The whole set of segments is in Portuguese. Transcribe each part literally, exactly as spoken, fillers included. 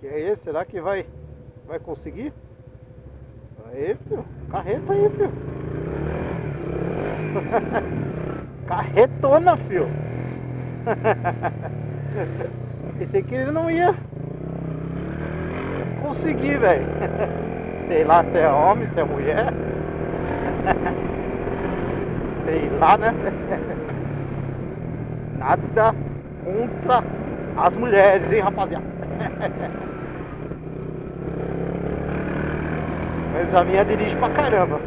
aí, será que vai, vai conseguir? Aí, filho, carreta aí, filho. Carretona, filho. Pensei que ele não ia conseguir, velho. Sei lá se é homem, se é mulher. Sei lá, né? Nada contra as mulheres, hein, rapaziada. Mas a minha dirige pra caramba.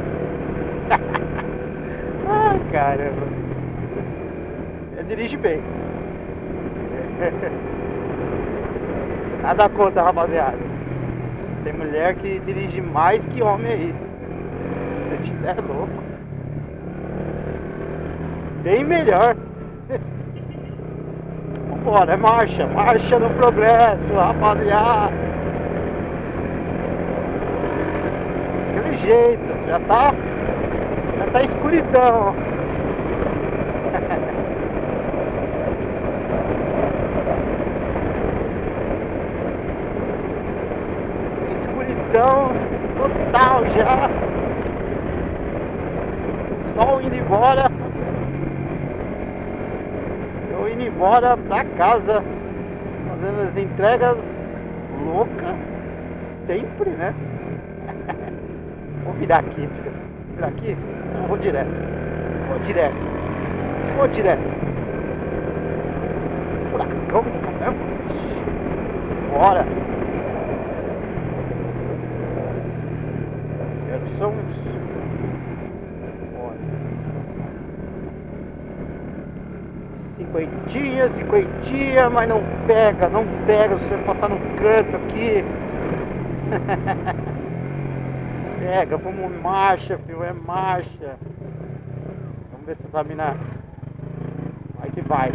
Ai, caramba. Ela dirige bem. Nada contra, rapaziada. Tem mulher que dirige mais que homem aí. Isso é louco. Bem melhor. Vambora, é marcha. Marcha no progresso, rapaziada. Aquele jeito. Já tá. Já tá escuridão. Escuridão total já. Sol indo embora. Eu indo embora pra casa. Fazendo as entregas loucas. Sempre, né? Vou virar aqui, filho. Vou virar aqui? Não, vou direto. Vou direto. Vou direto. Furacão, caramba. Bora. São cinquentinha, cinquentinha, mas não pega, não pega. Se você passar no canto aqui. Pega, vamos marcha, filho, é marcha. Vamos ver se essa mina vai que vai.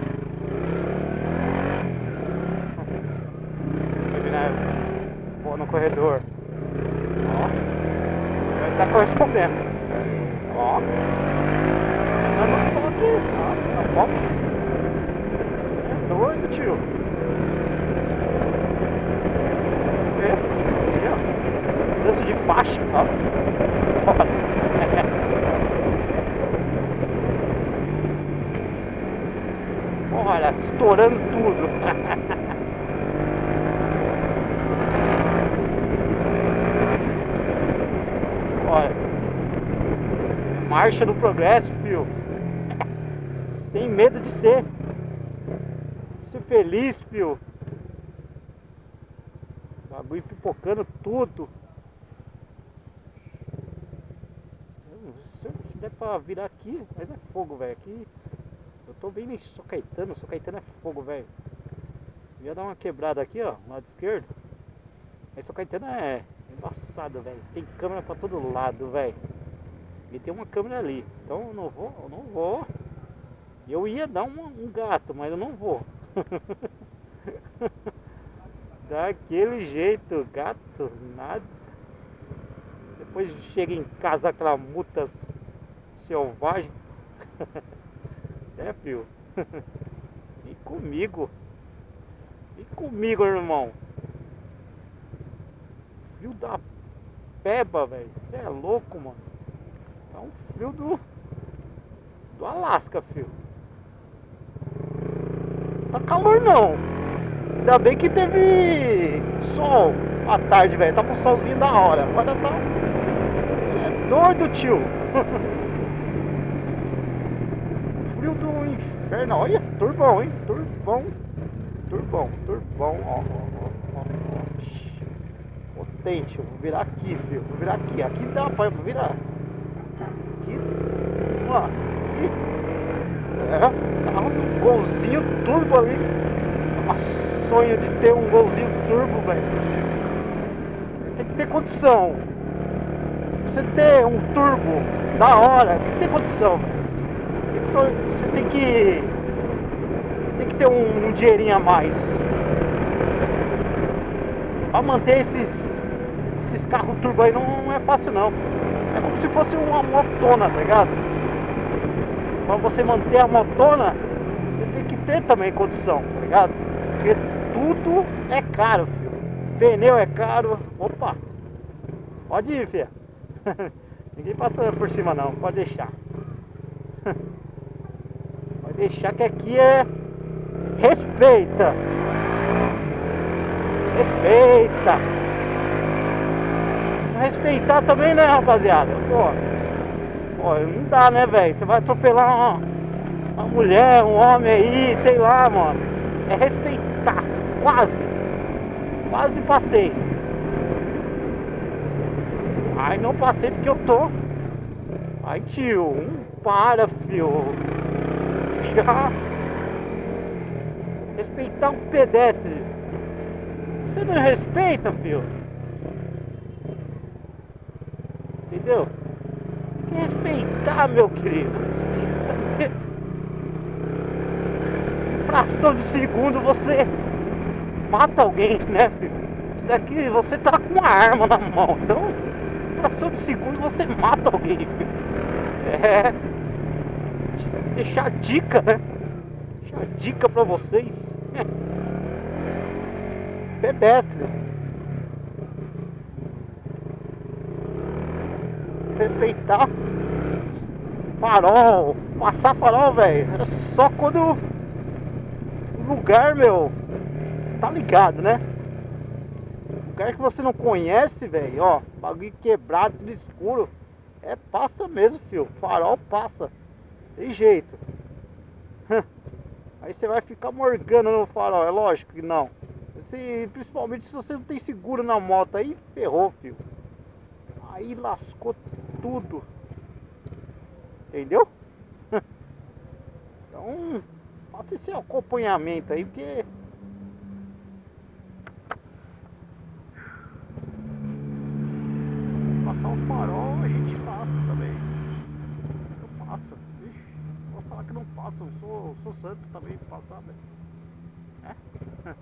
Essa mina boa no corredor. Ó. Tá correspondendo. Ó. Não, não tô aqui. Ó, tá bom. Você é doido, tio. Vê? Aqui, ó. Preço de faixa, ó. Bora. Olha, estourando tudo. Olha, marcha no progresso, filho. Sem medo de ser Ser feliz, filho. Bagulho pipocando tudo. Não sei se der pra virar aqui, mas é fogo, velho. Aqui eu tô bem em São Caetano. São Caetano é fogo, velho. Ia dar uma quebrada aqui, ó, no lado esquerdo. Mas São Caetano é embaçado, velho. Tem câmera pra todo lado, velho. E tem uma câmera ali. Então eu não vou, eu não vou. Eu ia dar um, um gato, mas eu não vou. Daquele jeito, gato, nada. Depois chega em casa aquela multa selvagem. É, filho. Vem comigo. Vem comigo, irmão. Frio da peba, velho. Você é louco, mano. Tá um frio do do Alasca, filho. Tá calor não. Ainda bem que teve sol à tarde, velho. Tava um solzinho da hora. Agora tá. É doido, tio. Frio do inferno. Olha, turbão, hein? Turbão. Turbão, turbão. Ó, ó, ó, ó. Potente. Eu vou virar aqui, filho. Vou virar aqui. Aqui dá pra virar. Aqui. Ó. Aqui. É, tá um golzinho turbo ali. Uma sonho de ter um golzinho turbo, velho. Tem que ter condição. Você ter um turbo da hora, tem que ter condição, velho. Você tem que tem que ter um, um dinheirinho a mais pra manter esses esses carros turbo aí. Não, não é fácil não. É como se fosse uma motona, tá ligado? Para você manter a motona, você tem que ter também condição, tá ligado? Porque tudo é caro, filho. Pneu é caro. Opa! Pode ir, filha. Ninguém passa por cima não, pode deixar. Pode deixar que aqui é... Respeita! Respeita! Não respeitar também, né, rapaziada? Pô, pô não dá, né, velho? Você vai atropelar uma, uma mulher, um homem aí, sei lá, mano. É respeitar. Quase. Quase passei. Ai, não passei porque eu tô... Ai, tio, um para, fio. Já... Respeitar um pedestre. Você não respeita, fio. Entendeu? Tem que respeitar, meu querido. Respeitar. Fração de segundo você mata alguém, né, filho? Isso aqui você tá com uma arma na mão. Então, fração de segundo você mata alguém, filho. É. Deixar dica, né? Deixar dica pra vocês. Pedestre. Respeitar farol. Passar farol, velho. É só quando o lugar, meu, tá ligado, né? Lugar que você não conhece, velho. Ó, bagulho quebrado, tudo escuro. É, passa mesmo, fio. Farol passa. Tem jeito. Aí você vai ficar morgando no farol. É lógico que não. Se, principalmente se você não tem seguro na moto, aí ferrou, filho. Aí lascou tudo. Entendeu? Então, faça esse acompanhamento aí, porque... Passar o farol, a gente passa também. Eu passo. Ixi, vou falar que não passa, eu sou, sou santo também de passar, velho. É?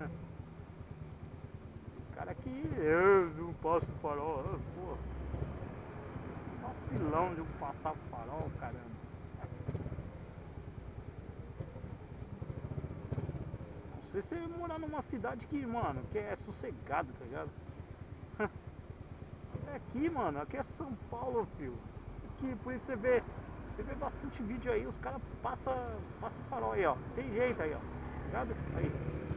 Cara que eu não passo o farol, pô. Vacilão de eu passar o farol, caramba. Não sei se você morar numa cidade que, mano, que é sossegado, tá ligado? Até aqui, mano, aqui é São Paulo, filho. Aqui, por isso você vê, você vê bastante vídeo aí, os caras passam passa o farol aí, ó. Tem jeito aí, ó. Tá ligado? Aí.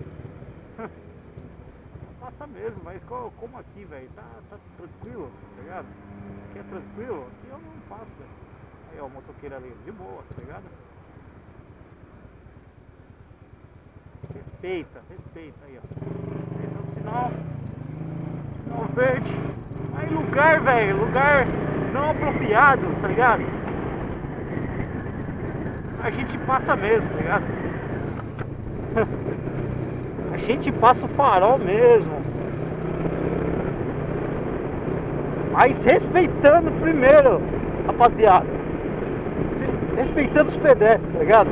Passa mesmo, mas como aqui, velho, tá, tá tranquilo, tá ligado? Aqui é tranquilo, aqui eu não passo, velho. Aí, ó, o motoqueiro ali, de boa, tá ligado? Respeita, respeita aí, ó. Respeita o sinal, sinal verde. Aí lugar, velho, lugar não apropriado, tá ligado? A gente passa mesmo, tá ligado? A gente passa o farol mesmo. Mas respeitando primeiro, rapaziada. Respeitando os pedestres, tá ligado?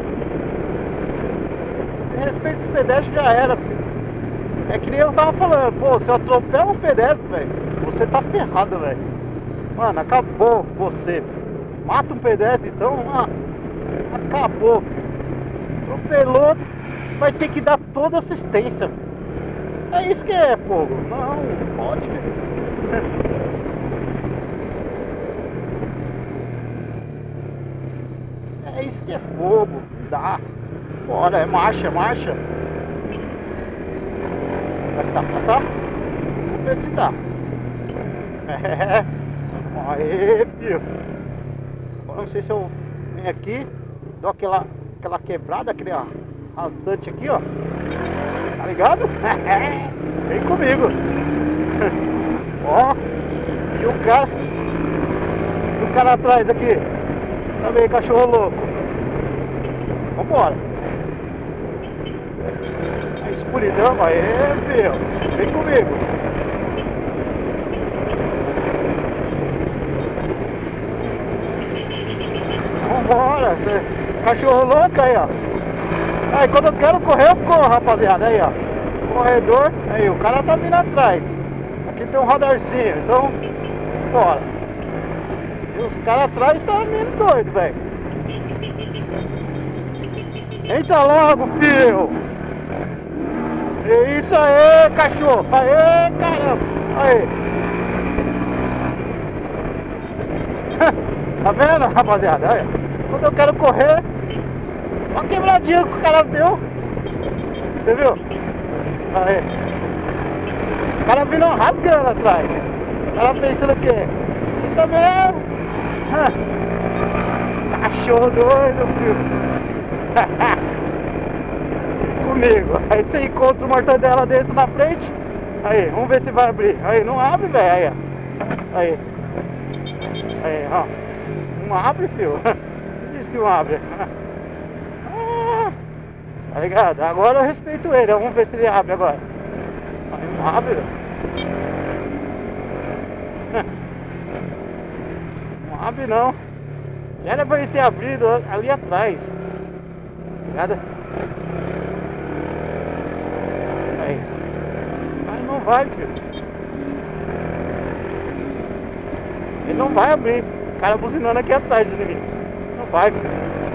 Se respeita os pedestres já era, filho. É que nem eu tava falando, pô, se eu atropelo um pedestre, velho, você tá ferrado, velho. Mano, acabou você, filho. Mata um pedestre então, ah, acabou, filho. Atropelou, vai ter que dar toda assistência. É isso que é, fogo. Não, não pode. É isso que é fogo. Dá. Bora, é marcha, marcha. Vai dar pra passar? Vamos ver se dá. É. Aê, filho. Agora não sei se eu venho aqui, dou aquela, aquela quebrada, aquele rasante aqui, ó. Tá ligado? Vem comigo. Ó. E o cara. E o cara atrás aqui. Também, cachorro louco. Vambora. A escuridão, aê, filho. Vem comigo. Vambora. Cachorro louco aí, ó. Aí quando eu quero correr, eu corro, rapaziada. Aí, ó. Corredor. Aí, o cara tá vindo atrás. Aqui tem um radarzinho, então. Bora. E os caras atrás tá vindo doido, velho. Entra logo, filho. É isso aí, cachorro. Aê, caramba. Aí. Tá vendo, rapaziada? Aí. Quando eu quero correr, só quebradinha que o cara deu. Você viu? Aí. O cara vindo rasgando atrás. O cara pensando o quê? E também é... Cachorro doido, filho. Comigo. Aí você encontra um mortadela desse na frente. Aí, vamos ver se vai abrir. Aí, não abre, velho. Aí, aí. Aí, ó. Não abre, filho. Diz que não abre. Ah, tá ligado? Agora eu respeito ele. Vamos ver se ele abre agora. Aí, não abre, velho. Não abre, não. Já era pra ele ter abrido ali atrás. Ligado? Aí. Mas não vai, filho. Ele não vai abrir. O cara buzinando aqui atrás de mim. Não vai, filho.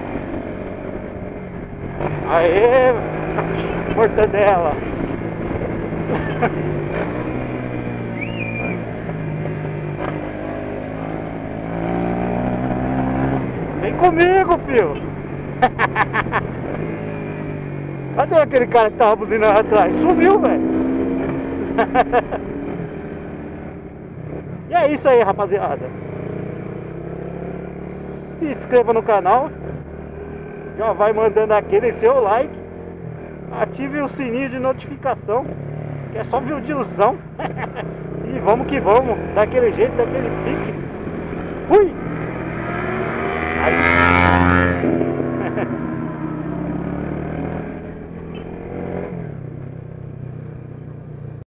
Aê! Mortadela! Vem comigo, filho! Cadê aquele cara que tava buzinando atrás? Sumiu, velho! E é isso aí, rapaziada. Se inscreva no canal. Já vai mandando aquele seu like. Ative o sininho de notificação, que é só videozão. E vamos que vamos, daquele jeito, daquele pique. Fui!